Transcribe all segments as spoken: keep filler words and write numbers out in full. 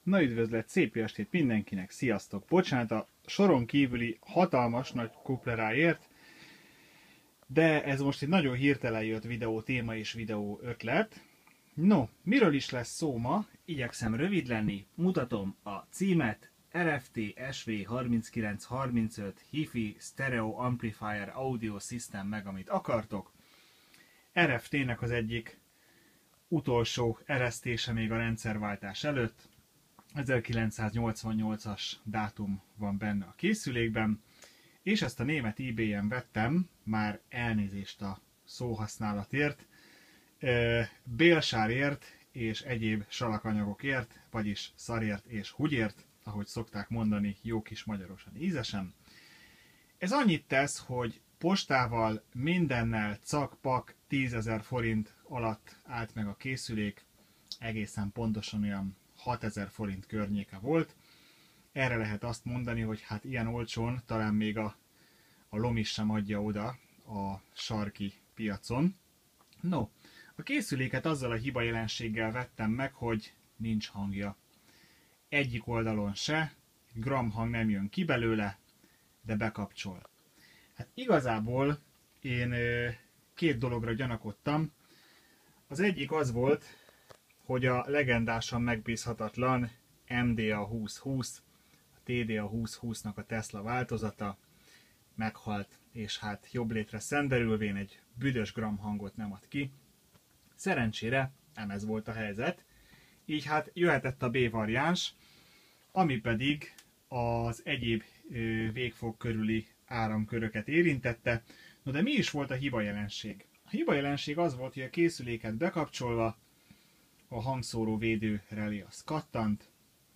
Na üdvözlet, szép jó estét mindenkinek, sziasztok! Bocsánat a soron kívüli hatalmas nagy kupleráért, de ez most egy nagyon hirtelen jött videó téma és videó ötlet. No, miről is lesz szó ma? Igyekszem rövid lenni, mutatom a címet, er ef té es vé harminckilenc harmincöt Hi-Fi Stereo Amplifier Audio System meg amit akartok. er ef té-nek az egyik utolsó eresztése még a rendszerváltás előtt. ezerkilencszáznyolcvannyolcas dátum van benne a készülékben, és ezt a német eBay-en vettem, már elnézést a szóhasználatért, bélsárért és egyéb salakanyagokért, vagyis szarért és húgyért, ahogy szokták mondani jó kis magyarosan ízesen. Ez annyit tesz, hogy postával mindennel cak-pak tízezer forint alatt állt meg a készülék, egészen pontosan olyan hatezer forint környéke volt. Erre lehet azt mondani, hogy hát ilyen olcsón talán még a, a Lomis sem adja oda a sarki piacon. No, a készüléket azzal a hiba jelenséggel vettem meg, hogy nincs hangja. Egyik oldalon se, gram hang nem jön ki belőle, de bekapcsol. Hát igazából én két dologra gyanakodtam. Az egyik az volt, hogy a legendásan megbízhatatlan em dé á húsz-húsz, a té dé á húsz-húsznak a Tesla változata meghalt, és hát jobb létre szenderülvén egy büdös gram hangot nem ad ki. Szerencsére nem ez volt a helyzet, így hát jöhetett a B variáns, ami pedig az egyéb végfog körüli áramköröket érintette. No de mi is volt a hiba jelenség? A hiba jelenség az volt, hogy a készüléket bekapcsolva a hangszóró védő relé az kattant,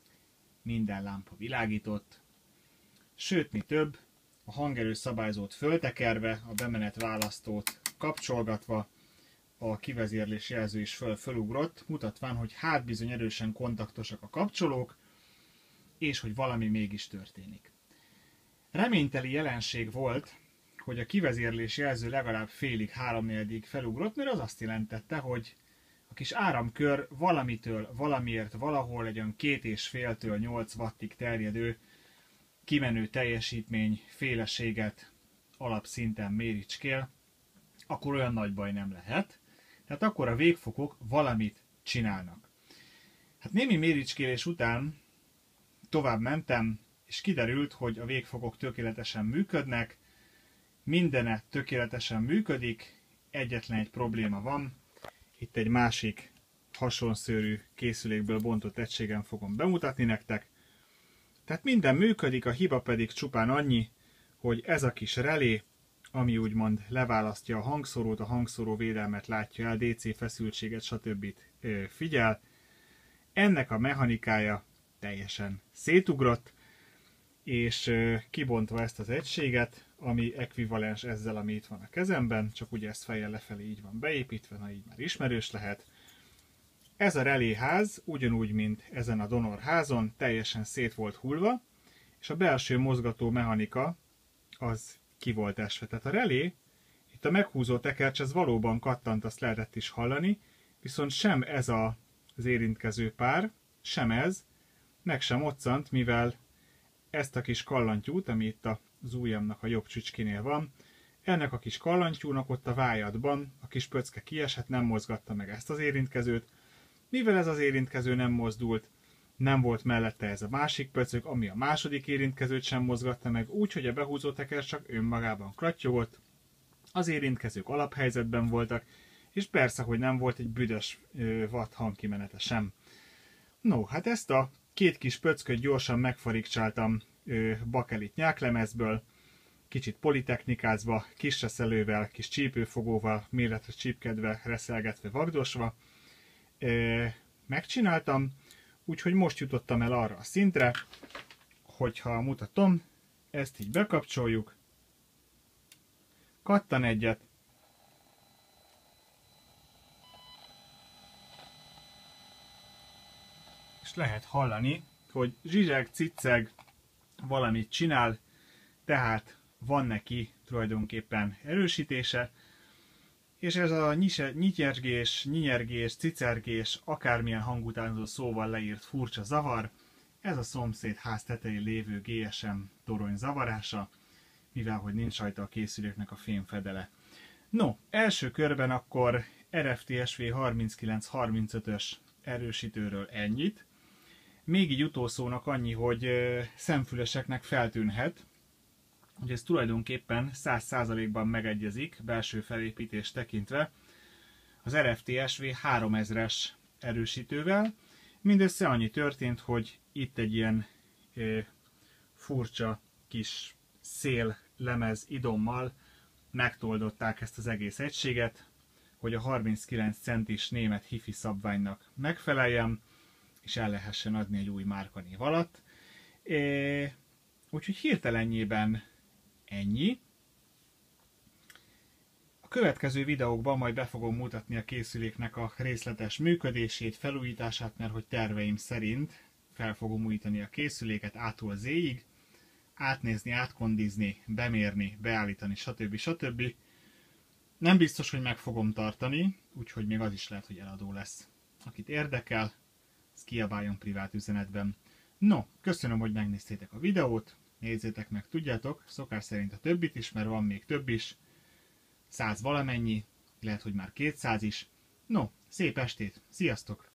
minden lámpa világított, sőt mi több, a hangerő szabályzót föltekerve, a bemenet választót kapcsolgatva, a kivezérlés jelző is föl fölugrott, mutatván, hogy hát bizony erősen kontaktosak a kapcsolók, és hogy valami mégis történik. Reményteli jelenség volt, hogy a kivezérlés jelző legalább félig, háromnegyedig felugrott, mert az azt jelentette, hogy a kis áramkör valamitől, valamiért, valahol egy olyan két és féltől nyolc wattig terjedő kimenő teljesítmény féleséget alapszinten méricskél, akkor olyan nagy baj nem lehet. Tehát akkor a végfokok valamit csinálnak. Hát némi méricskélés után tovább mentem, és kiderült, hogy a végfokok tökéletesen működnek, mindene tökéletesen működik, egyetlen egy probléma van. Itt egy másik hasonszőrű készülékből bontott egységen fogom bemutatni nektek. Tehát minden működik, a hiba pedig csupán annyi, hogy ez a kis relé, ami úgymond leválasztja a hangszórót, a hangszóró védelmet látja el, dé cé feszültséget, stb. Figyel. Ennek a mechanikája teljesen szétugrott, és kibontva ezt az egységet, ami ekvivalens ezzel, ami itt van a kezemben, csak ugye ez fejjel lefelé így van beépítve, na így már ismerős lehet. Ez a reléház, ugyanúgy, mint ezen a donor házon, teljesen szét volt hullva, és a belső mozgató mechanika az ki volt esve. Tehát a relé, itt a meghúzó tekercs, ez valóban kattant, azt lehetett is hallani, viszont sem ez a, az érintkező pár, sem ez, meg sem moccant, mivel ezt a kis kallantyút, ami itt az ujjamnak a jobb csücskénél van, ennek a kis kallantyúnak ott a vájadban a kis pöcke kiesett, nem mozgatta meg ezt az érintkezőt. Mivel ez az érintkező nem mozdult, nem volt mellette ez a másik pöcök, ami a második érintkezőt sem mozgatta meg, úgyhogy a behúzó tekercs csak önmagában krattyogott, az érintkezők alaphelyzetben voltak, és persze, hogy nem volt egy büdös watt hangkimenete sem. No, hát ezt a két kis pöcköt gyorsan megfarigcsáltam bakelit nyáklemezből, kicsit politechnikázva, kis reszelővel, kis csípőfogóval, méretre csípkedve, reszelgetve, vagdosva. Megcsináltam, úgyhogy most jutottam el arra a szintre, hogyha mutatom, ezt így bekapcsoljuk, kattan egyet, és lehet hallani, hogy zsizseg, cicceg, valamit csinál, tehát van neki tulajdonképpen erősítése, és ez a nyityergés, nyinyergés, cicergés, akármilyen hangutánzó szóval leírt furcsa zavar, ez a szomszéd ház tetején lévő gé es em torony zavarása, mivel hogy nincs rajta a készüléknek a fémfedele. No, első körben akkor er ef té es vé harminckilenc harmincötös erősítőről ennyit. Még így utószónak annyi, hogy szemfüleseknek feltűnhet, hogy ez tulajdonképpen száz százalékban megegyezik belső felépítés tekintve az er ef té es vé háromezres erősítővel. Mindössze annyi történt, hogy itt egy ilyen e, furcsa kis széllemez idommal megtoldották ezt az egész egységet, hogy a harminckilenc centis német hifi szabványnak megfeleljen, és el lehessen adni egy új márkanév alatt. E, úgyhogy hirtelenjében ennyi. A következő videókban majd be fogom mutatni a készüléknek a részletes működését, felújítását, mert hogy terveim szerint fel fogom újítani a készüléket A-tól Z-ig, átnézni, átkondizni, bemérni, beállítani, stb. stb. Nem biztos, hogy meg fogom tartani, úgyhogy még az is lehet, hogy eladó lesz. Akit érdekel, az kiabáljon privát üzenetben. No, köszönöm, hogy megnéztétek a videót, nézzétek meg, tudjátok, szokás szerint a többit is, mert van még több is, száz valamennyi, lehet, hogy már kétszáz is. No, szép estét, sziasztok!